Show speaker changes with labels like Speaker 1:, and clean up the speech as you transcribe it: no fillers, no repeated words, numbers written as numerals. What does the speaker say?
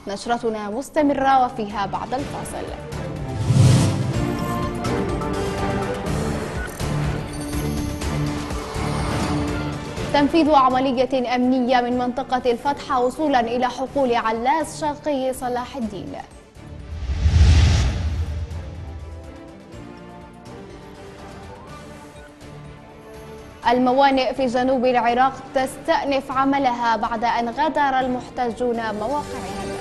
Speaker 1: نشرتنا مستمرة وفيها بعد الفاصل. تنفيذ عملية أمنية من منطقة الفتح وصولا إلى حقول علاس شرقي صلاح الدين. الموانئ في جنوب العراق تستأنف عملها بعد أن غادر المحتجون مواقعهم.